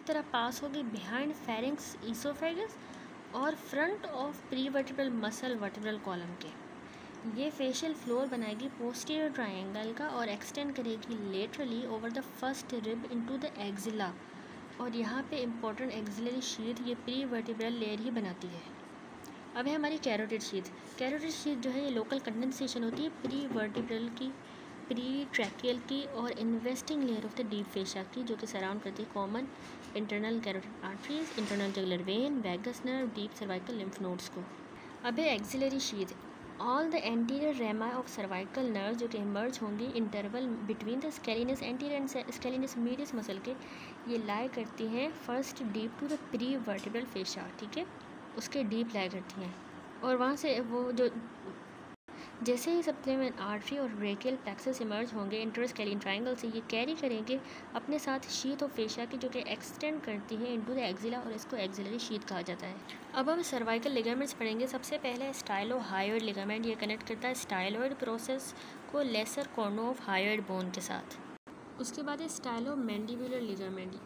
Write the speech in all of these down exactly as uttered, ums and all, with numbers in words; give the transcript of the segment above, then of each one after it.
तरह पास होगी behind pharynx oesophagus और front of prevertebral muscle vertebral column के। ये फेशियल फ्लोर बनाएगी पोस्टीरियर ट्रायंगल का और एक्सटेंड करेगी laterally over the first rib into the axilla. और यहाँ पे इम्पोर्टेंट एक्सिलरी शीथ ये प्री वर्टिब्रल लेयर ही बनाती है। अब है हमारी कैरोटिड शीथ। कैरोटिड शीथ जो है ये लोकल कंडेंसेशन होती है प्री वर्टिब्रल की, प्री ट्रैकियल की और investing layer of the deep fascia की, जो कि सराउंड करती है common internal carotid arteries, internal jugular vein, vagus nerve, deep cervical lymph nodes को। अब है axillary sheath. All the anterior rami of cervical nerve जो कि इमर्ज होंगी interval between the scalenus anterior and scalenus medius muscle के, ये lie करती हैं first deep to the pre vertebral fascia, ठीक है, उसके डीप लाई करती हैं। और वहाँ से वो जो जैसे ही सप्लीमेंट आर्टरी और ब्रेकियल प्लेक्सस इमर्ज होंगे इंटरस्केलियन ट्रायंगल से, ये कैरी करेंगे अपने साथ शीथ ऑफ फेशिया की, जो कि एक्सटेंड करती है इनटू द एक्सिला और इसको एक्सिलरी शीथ कहा जाता है। अब हम सर्वाइकल लिगामेंट्स पढ़ेंगे। सबसे पहले स्टाइलोहायोइड लिगामेंट, ये कनेक्ट करता है स्टाइलोइड प्रोसेस को lesser cornu of hyoid bone के साथ। उसके बाद है स्टाइलोमैंडिबुलर लिगामेंट,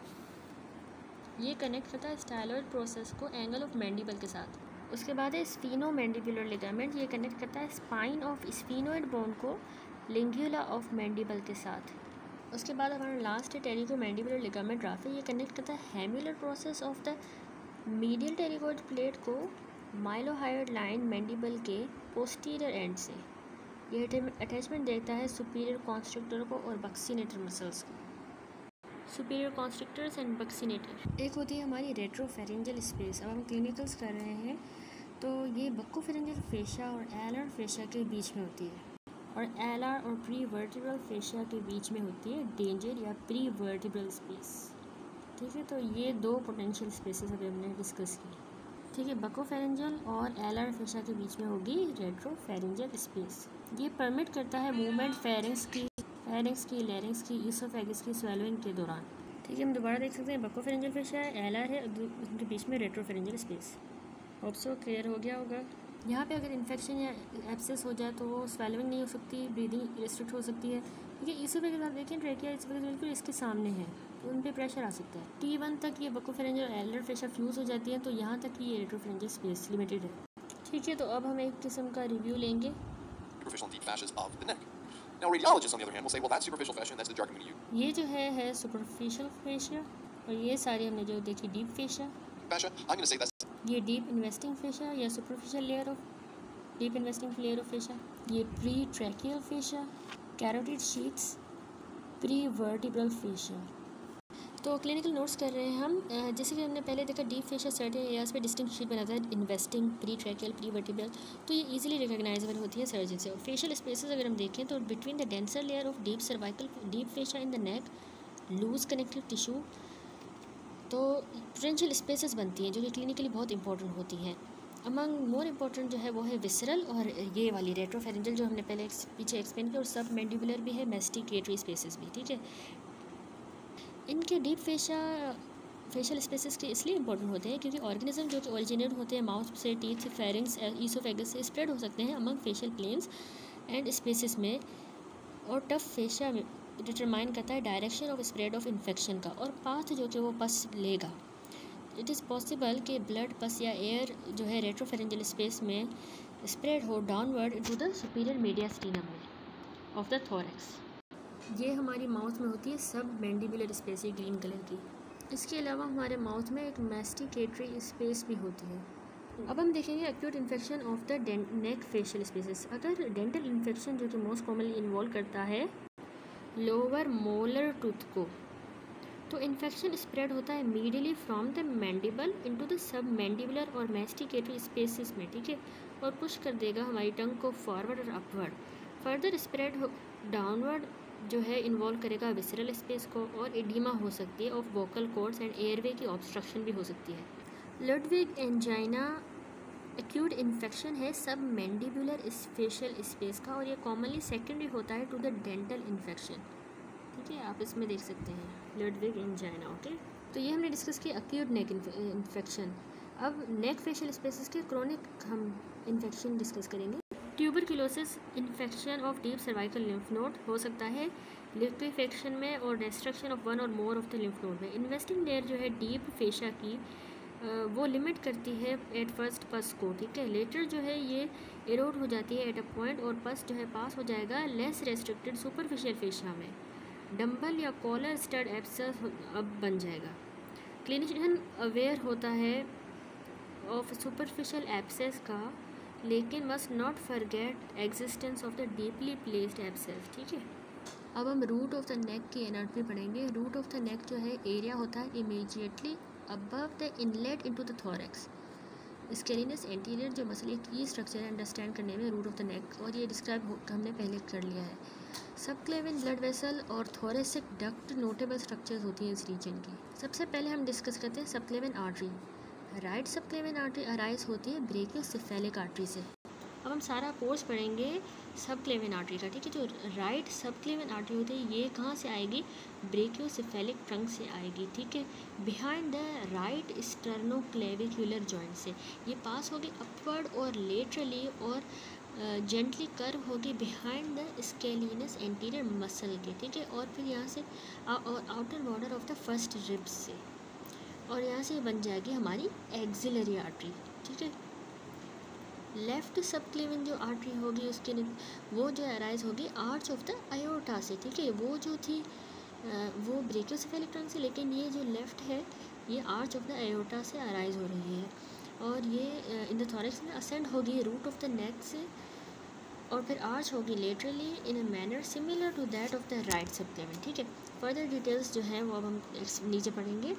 ये कनेक्ट करता है स्टाइलोइड प्रोसेस को एंगल ऑफ मैंडिबल के साथ। उसके बाद है स्फीनोमैंडिबुलर लिगामेंट, ये कनेक्ट करता है स्पाइन ऑफ स्फीनोइड बोन को लिंगुला ऑफ मैंडिबल के साथ। उसके बाद हमारा लास्ट है टेरिकोमैंडिबुलर लिगामेंट राफे, ये कनेक्ट करता है hamular process of the medial pterygoid plate को माइलोहायोइड लाइन मैंडिबल के पोस्टीरियर एंड से। ये अटैचमेंट देता है सुपीरियर कॉन्स्ट्रक्टर को और बक्सीनेटर मसल्स को। Superior constrictors and buccinator. एक होती है हमारी रेट्रोफेरेंजियल स्पेस। अब हम क्लिनिकल्स कर रहे हैं तो ये बक्कोफेरेंजियल फेशिया और एलर फेशिया के बीच में होती है और एलर और प्री वर्टिब्रल फेशिया के बीच में होती है डेंजर या प्री वर्टिब्रल स्पेस, ठीक है। तो ये दो पोटेंशियल स्पेसेस अभी हमने डिस्कस की, ठीक है। बक्कोफेरेंजियल और एलर फेशिया के बीच में होगी रेट्रोफेरेंजियल स्पेस। ये परमिट करता है मूवमेंट फेरिंग्स की फेरिंग्स की लेरिंग्स की ईसोफेगस की स्वेलिंग के दौरान, ठीक है। हम दोबारा देख सकते हैं बक्कोफेरेंजियल फेशिया है, एलर है, उनके बीच में retropharyngeal space. Hope so clear हो गया होगा। यहाँ पे अगर इन्फेक्शन या एब्सेस हो जाए तो वो स्वेलिंग नहीं हो सकती, ब्रीदिंग रिस्ट्रिक्ट हो सकती है, ठीक है। ईसोफेगस आप देखें ट्रेकिया ईसोफेगस बिल्कुल इसके सामने है, तो उन पर प्रेशर आ सकता है। टी वन तक ये बक्कोफेरेंजियल और एलर फेशिया फ्यूज़ हो जाती है, तो यहाँ तक ये रेट्रोफेरेंजियल स्पेस लिमिटेड है, ठीक है। तो अब हम एक किस्म का रिव्यू लेंगे। Now, radiologists, on the other hand, will say, well, that's superficial fascia, and that's the jargon we use. ये जो है है सुपरफिशियल फेशिया और ये सारी हमने जो देखी deep fascia. Fascia, I'm going to say that's ये डीप इन्वेस्टिंग फेशिया या superficial layer of deep investing layer of fascia. ये pretracheal fascia, carotid sheaths, prevertebral fascia. तो क्लिनिकल नोट्स कर रहे हैं हम। जैसे कि हमने पहले देखा डीप फेशिया सर्टेन एरियाज पे डिस्टिंक्ट शीट बनाता है investing, pretracheal, prevertebral, तो ये इजीली रिकॉग्नाइजेबल होती है सर्जन से। और फेशियल स्पेसेस अगर हम देखें तो between the denser layer of deep cervical deep fascia in the neck, loose connective tissue, तो पोटेंशियल स्पेसेस बनती हैं जो कि क्लिनिकली बहुत इंपॉर्टेंट होती हैं। अमंग मोर इम्पॉर्टेंट जो है वो है विसरल और ये वाली रेट्रोफेरेंजियल जो हमने पहले पीछे एक्सप्लेन किया, और सब मैंडिबुलर भी है, मैस्टिकेटरी स्पेसेस भी, ठीक है। इनके डीप फेशिया फेशियल स्पेसेस के इसलिए इंपॉर्टेंट होते हैं क्योंकि ऑर्गेनिज्म जो कि ओरिजिनेट होते हैं माउथ से, टीथ से, फेरिंग्स, ईसोफेगस से स्प्रेड हो सकते हैं among facial planes and spaces में। और टफ फेशिया डिटरमाइन करता है direction of spread of infection का और पाथ जो कि वो पस लेगा। इट इज़ पॉसिबल कि ब्लड, पस या एयर जो है रेट्रोफेरेंजियल स्पेस में स्प्रेड हो downward into the superior mediastinum में ऑफ द थोरैक्स। ये हमारी माउथ में होती है सब मैंडिबुलर स्पेस, ये ग्रीन कलर की। इसके अलावा हमारे माउथ में एक मैस्टिकेटरी स्पेस भी होती है। अब हम देखेंगे acute infection of the neck fascial spaces. अगर डेंटल इन्फेक्शन जो कि मोस्ट कॉमनली इन्वॉल्व करता है लोअर मोलर टूथ को, तो इन्फेक्शन स्प्रेड होता है medially from the mandible into the submandibular और मैस्टिकेटरी स्पेसेस में, ठीक है, और पुश कर देगा हमारी टंग को फॉरवर्ड और अपवर्ड। फर्दर स्प्रेड डाउनवर्ड जो है इन्वॉल्व करेगा विसरल स्पेस को और एडिमा हो सकती है of vocal cords and airway की ऑब्स्ट्रक्शन भी हो सकती है। लुडविग एंजाइना एक्यूट इन्फेक्शन है सब मैंडिबुलर फेशियल स्पेस का और ये कॉमनली सेकेंडरी होता है टू द डेंटल इन्फेक्शन, ठीक है। आप इसमें देख सकते हैं लुडविग एंजाइना, ओके। तो ये हमने डिस्कस किया एक्यूट नेक इन्फेक्शन। अब नेक फेशियल स्पेसेस के क्रोनिक हम इन्फेक्शन डिस्कस करेंगे। Tuberculosis infection of deep cervical lymph node हो सकता है लिक्विफेक्शन में और डिस्ट्रक्शन ऑफ वन और more of the lymph node में। इन्वेस्टिंग लेयर जो है डीप फेशा की वो लिमिट करती है एट फर्स्ट पस को, ठीक है। लेटर जो है ये एरोड हो जाती है एट अ पॉइंट और पस जो है पास हो जाएगा लेस रेस्ट्रिक्टेड सुपरफिशियल फेशा में। डंबल या कॉलर स्टड एब्सेस अब बन जाएगा। क्लिनिशियन अवेयर होता है ऑफ सुपरफिशियल एब्सेस का, लेकिन must not forget existence of the deeply placed abscess, ठीक है। अब हम रूट ऑफ द नेक की एनाटॉमी पढ़ेंगे। रूट ऑफ द नेक जो है एरिया होता है immediately above the inlet into the thorax. Scalenus anterior जो मसल एक की स्ट्रक्चर है अंडरस्टैंड करने में रूट ऑफ द नेक, और ये डिस्क्राइब हमने पहले कर लिया है। सबक्लेविन ब्लड वेसल और थोरेसिक डक्ट नोटेबल स्ट्रक्चर्स होती हैं इस रीजन की। सबसे पहले हम डिस्कस करते हैं subclavian artery. Right subclavian artery arise होती है ब्रेकियोसेफेलिक आर्टरी से। अब हम सारा कोर्स पढ़ेंगे सबक्लेविन आर्टरी का, ठीक है। जो राइट सबक्लेविन आर्टरी होती है ये कहाँ से आएगी? ब्रेकियोसेफेलिक ट्रंक से आएगी, ठीक है। Behind the right sternoclavicular joint से ये पास होगी अपवर्ड और लेटरली और जेंटली कर्व होगी behind the scalenus anterior muscle के, ठीक है। और फिर यहाँ से outer border of the first ribs से, और यहाँ से बन जाएगी हमारी एक्सिलरी आर्टरी, ठीक है। लेफ्ट सबक्लेविन जो आर्टरी होगी उसके वो जो अराइज होगी आर्च ऑफ द आयोटा से, ठीक है। वो जो थी वो ब्रेकियोसेफेलिक ट्रंक से, लेकिन ये जो लेफ्ट है ये आर्च ऑफ द आयोटा से अराइज हो रही है, और ये इन द थोरैक्स में असेंड होगी रूट ऑफ द नेक से, और फिर आर्च होगी laterally in a manner similar to that of the right subclavian, ठीक है। फर्दर डिटेल्स जो है वो अब हम नीचे पढ़ेंगे।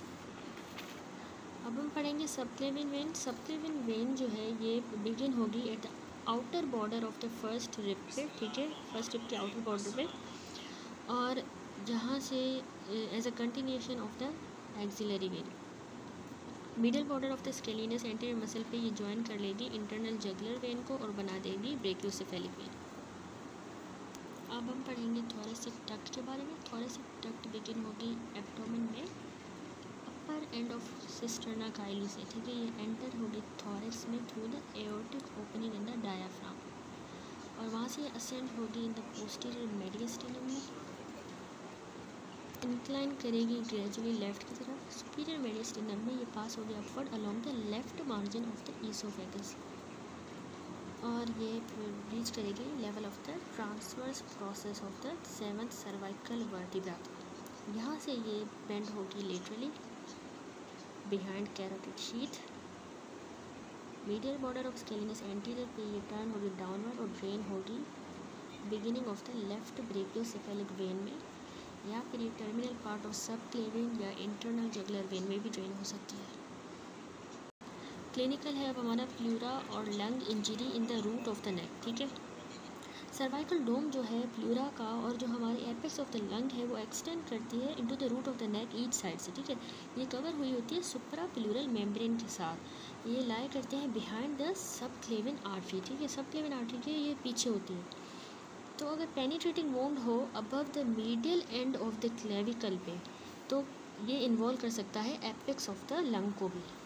अब हम पढ़ेंगे सबक्लेविन वेन। सबक्लेविन वेन जो है ये बिगिन होगी at the outer border of the first rib पे, ठीक है, फर्स्ट रिब के आउटर बॉर्डर पे, और जहाँ से as a continuation of the axillary vein. Middle border of the scalenus anterior muscle पे ये ज्वाइन कर लेगी इंटरनल जगुलर वेन को और बना देगी ब्रेकियोसेफेलिक वेन। अब हम पढ़ेंगे थोरेसिक डक्ट के बारे में। थोरेसिक डक्ट बिगिन होगी एब्डोमेन में upper end of cisterna chyli से, ठीक है। ये एंटर होगी थोरैक्स में through the aortic opening in the diaphragm, और वहाँ से असेंड होगी इन द पोस्टीरियर मेडियस्टिनम में, इंक्लाइन करेगी ग्रेजुअली लेफ्ट की तरफ। सुपीरियर मेडियस्टिनम में ये पास होगी upward along the left margin of the oesophagus, और ये रीच करेगी level of the transverse process of the seventh cervical vertebra. यहाँ से ये बेंड होगी laterally behind carotid sheath. Medial border of scalenus anterior पे ये टर्न होगी डाउनवर्ड और ड्रेन होगी beginning of the left brachiocephalic vein में, या फिर ये टर्मिनल पार्ट ऑफ सबक्लेविन या इंटरनल जगुलर वेन में भी ड्रेन हो सकती है। क्लिनिकल है अब हमारा प्लूरा और lung injury in the root of the neck, ठीक है। सर्वाइकल डोम जो है प्लूरा का और जो हमारी एपेक्स ऑफ द लंग है वो एक्सटेंड करती है into the root of the neck each side से, ठीक है। ये कवर हुई होती है सुप्रा प्लूरल मेम्ब्रेन के साथ। ये लाई करते हैं बिहाइंड द सबक्लेविन आर्टरी, ठीक है। सबक्लेविन आर्टरी के ये पीछे होती है। तो अगर पेनिट्रेटिंग वोंड हो above the medial end of the clavicle पे, तो ये इन्वॉल्व कर सकता है एपेक्स ऑफ द लंग को भी।